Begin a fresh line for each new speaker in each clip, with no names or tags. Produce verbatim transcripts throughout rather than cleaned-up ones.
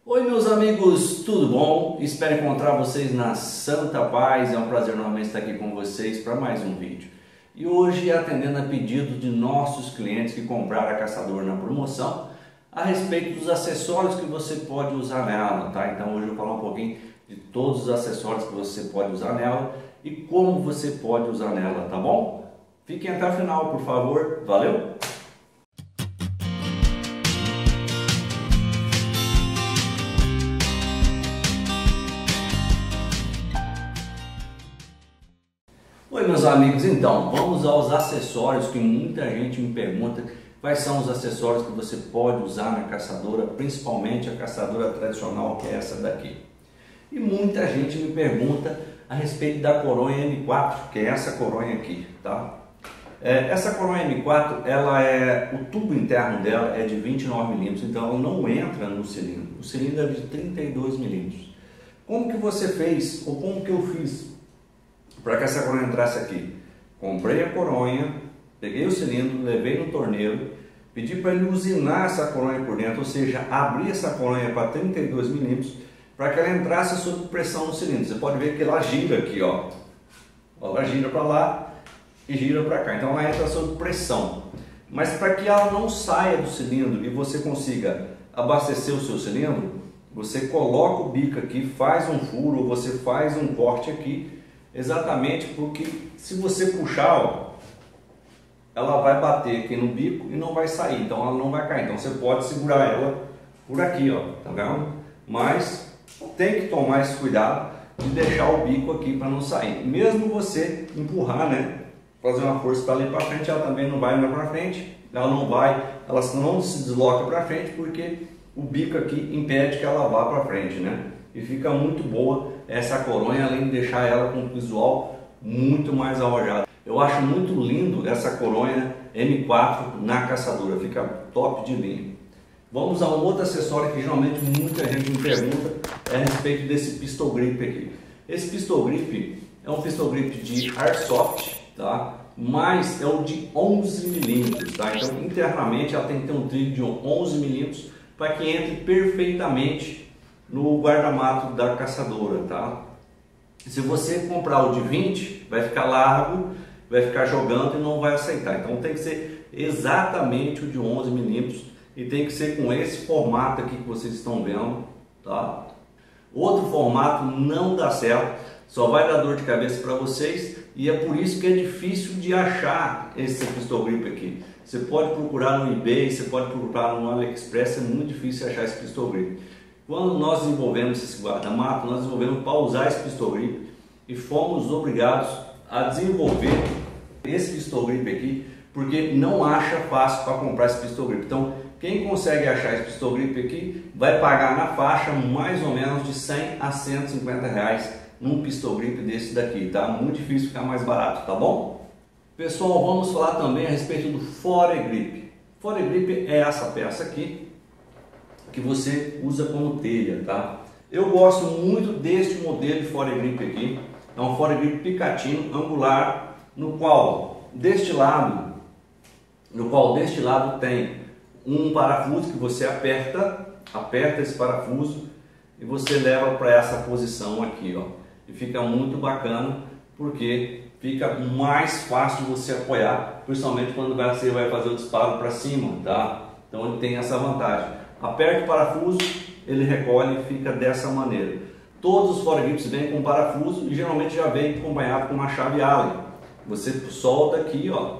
Oi meus amigos, tudo bom? Espero encontrar vocês na santa paz. É um prazer novamente estar aqui com vocês para mais um vídeo. E hoje atendendo a pedido de nossos clientes que compraram a caçadora na promoção a respeito dos acessórios que você pode usar nela, tá? Então hoje eu vou falar um pouquinho de todos os acessórios que você pode usar nela e como você pode usar nela, tá bom? Fiquem até o final, por favor. Valeu? Oi meus amigos, então vamos aos acessórios que muita gente me pergunta quais são os acessórios que você pode usar na caçadora, principalmente a caçadora tradicional, que é essa daqui. E muita gente me pergunta a respeito da coronha M quatro, que é essa coronha aqui, tá? É, essa coronha M quatro, ela é, o tubo interno dela é de vinte e nove milímetros, então ela não entra no cilindro. O cilindro é de trinta e dois milímetros. Como que você fez, ou como que eu fiz para que essa coronha entrasse aqui? Comprei a coronha, peguei o cilindro, levei no torneiro, pedi para ele usinar essa coronha por dentro, ou seja, abrir essa coronha para trinta e dois milímetros, para que ela entrasse sob pressão no cilindro. Você pode ver que ela gira aqui, ó. Ela gira para lá e gira para cá, então ela entra sob pressão. Mas para que ela não saia do cilindro e você consiga abastecer o seu cilindro, você coloca o bico aqui, faz um furo ou você faz um corte aqui, exatamente porque se você puxar, ó, ela vai bater aqui no bico e não vai sair, então ela não vai cair. Então você pode segurar ela por aqui, ó, tá vendo? Mas tem que tomar esse cuidado de deixar o bico aqui para não sair. Mesmo você empurrar, né, fazer uma força para ali para frente, ela também não vai para frente, ela não vai, ela não se desloca para frente porque o bico aqui impede que ela vá para frente, né? E fica muito boa essa coronha, além de deixar ela com um visual muito mais arrojado. Eu acho muito lindo essa coronha M quatro na caçadora, fica top de linha. Vamos a um outro acessório que geralmente muita gente me pergunta é a respeito desse pistol grip aqui. Esse pistol grip é um pistol grip de airsoft, tá? Mas é o de onze milímetros, tá? Então internamente ela tem que ter um trilho de onze milímetros para que entre perfeitamente no guarda-mato da caçadora, tá? Se você comprar o de vinte, vai ficar largo, vai ficar jogando e não vai aceitar. Então tem que ser exatamente o de onze milímetros e tem que ser com esse formato aqui que vocês estão vendo, tá? Outro formato não dá certo, só vai dar dor de cabeça para vocês e é por isso que é difícil de achar esse pistol grip aqui. Você pode procurar no eBay, você pode procurar no AliExpress, é muito difícil achar esse pistol grip. Quando nós desenvolvemos esse guarda-mato, nós desenvolvemos para usar esse pistol grip e fomos obrigados a desenvolver esse pistol grip aqui, porque não acha fácil para comprar esse pistol grip. Então, quem consegue achar esse pistol grip aqui vai pagar na faixa mais ou menos de cem a cento e cinquenta reais num pistol grip desse daqui, tá? Muito difícil ficar mais barato, tá bom? Pessoal, vamos falar também a respeito do foregrip. Foregrip é essa peça aqui que você usa como telha, tá? Eu gosto muito deste modelo de foregrip aqui. É um foregrip picatino angular, no qual deste lado, no qual deste lado tem um parafuso que você aperta, aperta esse parafuso e você leva para essa posição aqui, ó. E fica muito bacana porque fica mais fácil você apoiar, principalmente quando você vai fazer o disparo para cima, tá? Então ele tem essa vantagem. Aperta o parafuso, ele recolhe e fica dessa maneira. Todos os foregrips vêm com parafuso e geralmente já vem acompanhado com uma chave Allen. Você solta aqui, ó.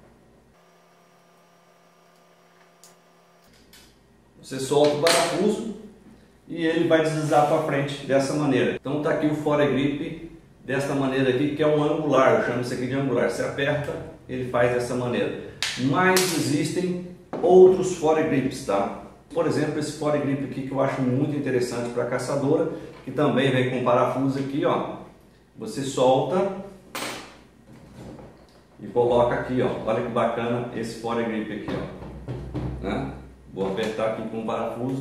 Você solta o parafuso e ele vai deslizar para frente dessa maneira. Então tá aqui o foregrip dessa maneira aqui, que é um angular, eu chamo isso aqui de angular. Você aperta, ele faz dessa maneira. Mas existem outros foregrips, tá? Por exemplo, esse foregrip aqui que eu acho muito interessante para caçadora, que também vem com parafuso aqui, ó. Você solta e coloca aqui, ó. Olha que bacana esse foregrip aqui, ó. Né? Vou apertar aqui com o parafuso.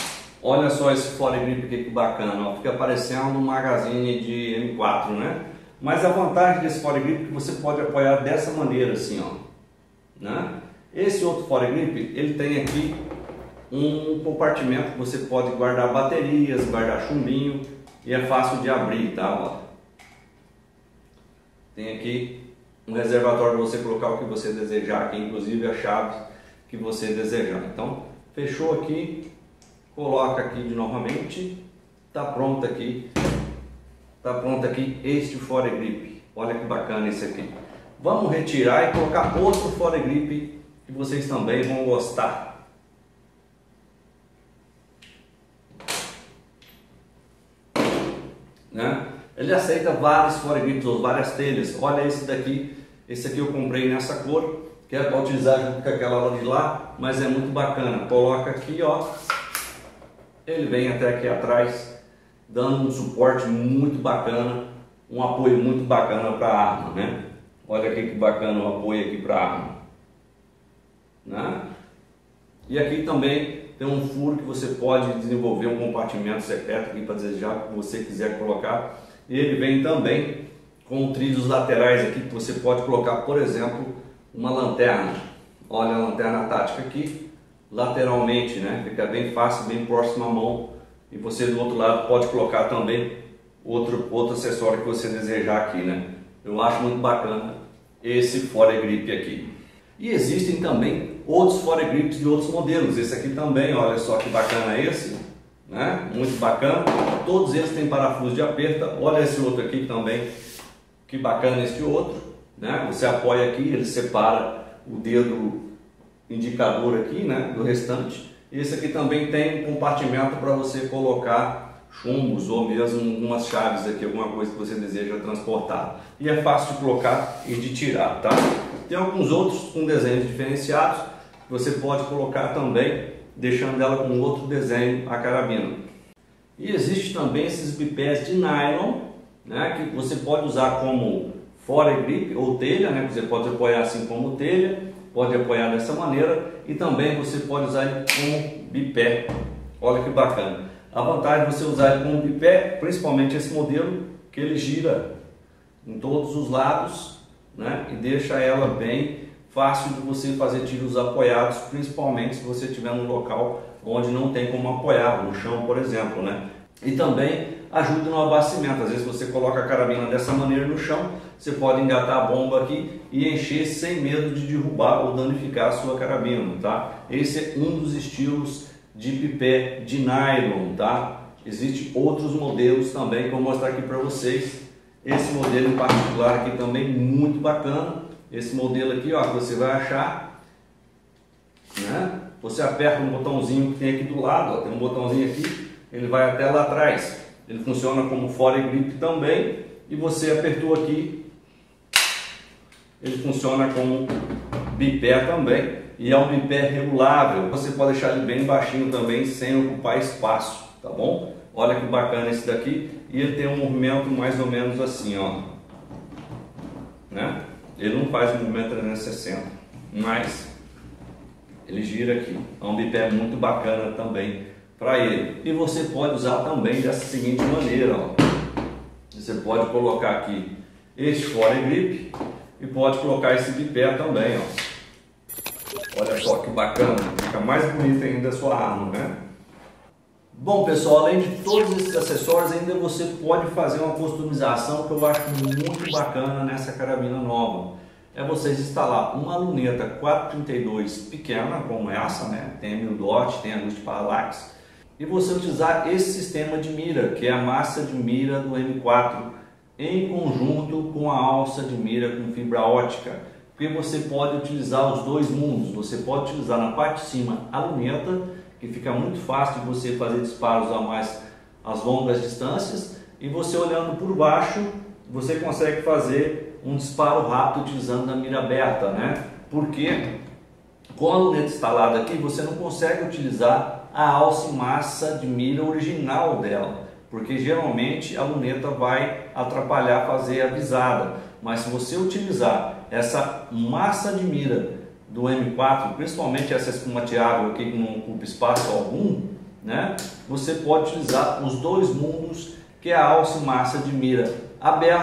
Olha só esse foregrip aqui que bacana, ó. Fica parecendo um magazine de M quatro, né? Mas a vantagem desse foregrip é que você pode apoiar dessa maneira, assim, ó, né? Esse outro foregrip, ele tem aqui um compartimento que você pode guardar baterias, guardar chumbinho, e é fácil de abrir, tá? Ó. Tem aqui um reservatório para você colocar o que você desejar aqui, inclusive a chave que você desejar. Então, fechou aqui, coloca aqui de novamente, tá pronto aqui, tá pronto aqui este foregrip. Olha que bacana esse aqui. Vamos retirar e colocar outro foregrip que vocês também vão gostar. Né? Ele aceita vários foregrips ou várias telhas. Olha esse daqui, esse aqui eu comprei nessa cor, que é para utilizar junto com aquela lá de lá, mas é muito bacana. Coloca aqui, ó, ele vem até aqui atrás, dando um suporte muito bacana, um apoio muito bacana para a arma, né? Olha aqui que bacana o apoio aqui para a arma, né? E aqui também tem um furo que você pode desenvolver um compartimento secreto aqui para desejar o que você quiser colocar. E ele vem também com trilhos laterais aqui que você pode colocar, por exemplo, uma lanterna. Olha a lanterna tática aqui, lateralmente, né? Fica bem fácil, bem próximo à mão. E você do outro lado pode colocar também outro, outro acessório que você desejar aqui, né? Eu acho muito bacana esse foregrip aqui. E existem também outros foregrips de outros modelos. Esse aqui também, olha só que bacana esse, né? Muito bacana. Todos eles têm parafuso de aperto. Olha esse outro aqui também, que bacana este outro, né? Você apoia aqui, ele separa o dedo indicador aqui, né, do restante. Esse aqui também tem um compartimento para você colocar chumbos ou mesmo algumas chaves aqui, alguma coisa que você deseja transportar. E é fácil de colocar e de tirar, tá? Tem alguns outros com desenhos diferenciados que você pode colocar também, deixando ela com outro desenho a carabina. E existe também esses bipés de nylon, né, que você pode usar como foregrip ou telha, né, que você pode apoiar assim como telha, pode apoiar dessa maneira, e também você pode usar ele como bipé. Olha que bacana. A vantagem de você usar ele como bipé, principalmente esse modelo, que ele gira em todos os lados, né, e deixa ela bem fácil de você fazer tiros apoiados, principalmente se você estiver num local onde não tem como apoiar, no chão, por exemplo, né? E também ajuda no abastecimento. Às vezes você coloca a carabina dessa maneira no chão, você pode engatar a bomba aqui e encher sem medo de derrubar ou danificar a sua carabina, tá? Esse é um dos estilos de bipé de nylon, tá? Existem outros modelos também que eu vou mostrar aqui para vocês. Esse modelo em particular aqui também muito bacana. Esse modelo aqui, ó, que você vai achar, né? Você aperta um botãozinho que tem aqui do lado, ó, tem um botãozinho aqui, ele vai até lá atrás. Ele funciona como foregrip também, e você apertou aqui, ele funciona como bipé também, e é um bipé regulável. Você pode deixar ele bem baixinho também, sem ocupar espaço, tá bom? Olha que bacana esse daqui, e ele tem um movimento mais ou menos assim, ó, né? Ele não faz o movimento trezentos e sessenta, mas ele gira aqui. É um bipé muito bacana também para ele. E você pode usar também dessa seguinte maneira, ó. Você pode colocar aqui este foregrip e pode colocar esse bipé também, ó. Olha só que bacana, fica mais bonita ainda a sua arma, né? Bom, pessoal, além de todos esses acessórios, ainda você pode fazer uma customização que eu acho muito bacana nessa carabina nova. É vocês instalar uma luneta quatro trinta e dois pequena, como essa, né? Tem a mil dot, tem a luz de parallax, e você utilizar esse sistema de mira, que é a massa de mira do M quatro, em conjunto com a alça de mira com fibra ótica, porque você pode utilizar os dois mundos. Você pode utilizar na parte de cima a luneta, que fica muito fácil de você fazer disparos a mais as longas distâncias, e você olhando por baixo, você consegue fazer um disparo rápido utilizando a mira aberta, né? Porque com a luneta instalada aqui, você não consegue utilizar a alça e massa de mira original dela, porque geralmente a luneta vai atrapalhar fazer a visada. Mas se você utilizar essa massa de mira do M quatro, principalmente essa espumateável aqui que não ocupa espaço algum, né? Você pode utilizar os dois mundos, que é a alça e massa de mira aberta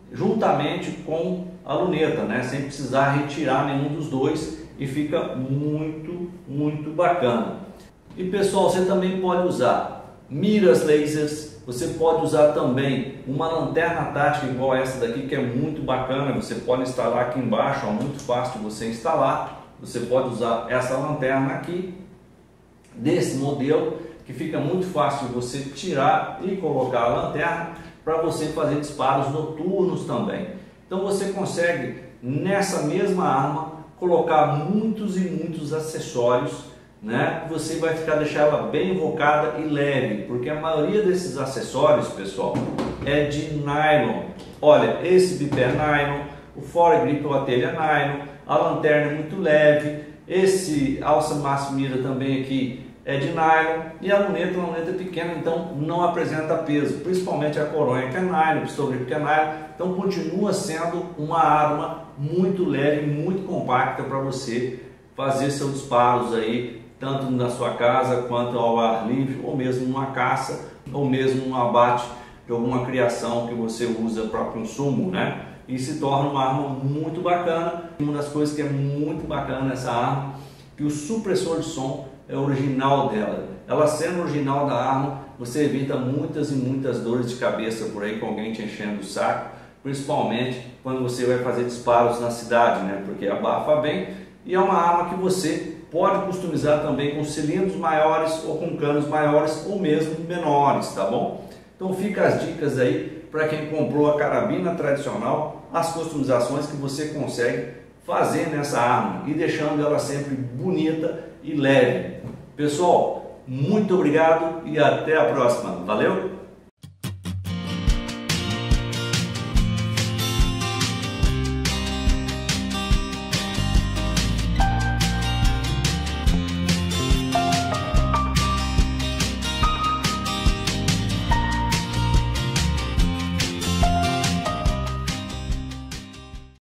juntamente com a luneta, né? Sem precisar retirar nenhum dos dois, e fica muito, muito bacana. E pessoal, você também pode usar miras lasers, você pode usar também uma lanterna tática igual essa daqui, que é muito bacana. Você pode instalar aqui embaixo, é muito fácil de você instalar. Você pode usar essa lanterna aqui, desse modelo, que fica muito fácil de você tirar e colocar a lanterna para você fazer disparos noturnos também. Então você consegue nessa mesma arma colocar muitos e muitos acessórios, né? Você vai ficar deixar ela bem invocada e leve, porque a maioria desses acessórios, pessoal, é de nylon. Olha, esse bipé é nylon, o foregrip ou a telha é nylon, a lanterna é muito leve, esse alça massa mira também aqui é de nylon, e a luneta, a luneta é pequena, então não apresenta peso, principalmente a coronha que é nylon, o pistol grip que é nylon. Então continua sendo uma arma muito leve, muito compacta para você fazer seus disparos aí, tanto na sua casa quanto ao ar livre, ou mesmo numa caça, ou mesmo no abate de alguma criação que você usa para consumo, né? E se torna uma arma muito bacana. Uma das coisas que é muito bacana nessa arma, que o supressor de som é original dela. Ela sendo original da arma, você evita muitas e muitas dores de cabeça por aí com alguém te enchendo o saco, principalmente quando você vai fazer disparos na cidade, né? Porque abafa bem, e é uma arma que você pode customizar também com cilindros maiores ou com canos maiores ou mesmo menores, tá bom? Então fica as dicas aí para quem comprou a carabina tradicional, as customizações que você consegue fazer nessa arma e deixando ela sempre bonita e leve. Pessoal, muito obrigado e até a próxima. Valeu!